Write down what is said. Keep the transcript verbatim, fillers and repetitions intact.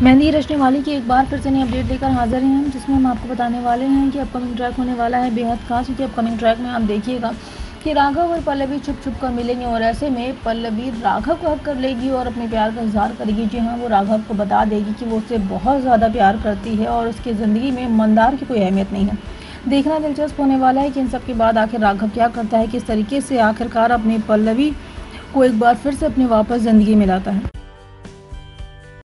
मेहंदी रचने वाली की एक बार फिर से नई अपडेट लेकर हाजिर हैं हम, जिसमें हम आपको बताने वाले हैं कि अपकमिंग ट्रैक होने वाला है बेहद खास। क्योंकि अपकमिंग ट्रैक में आप देखिएगा कि राघव और पल्लवी छुप छुप कर मिलेंगे और ऐसे में पल्लवी राघव को हक कर लेगी और अपने प्यार का इजहार करेगी। जी हाँ, वो राघव को बता देगी कि वो उससे बहुत ज़्यादा प्यार करती है और उसकी ज़िंदगी में मंदार की कोई अहमियत नहीं है। देखना दिलचस्प होने वाला है कि इन सब के बाद आखिर राघव क्या करता है, किस तरीके से आखिरकार अपनी पल्लवी को एक बार फिर से अपनी वापस ज़िंदगी में लाता है।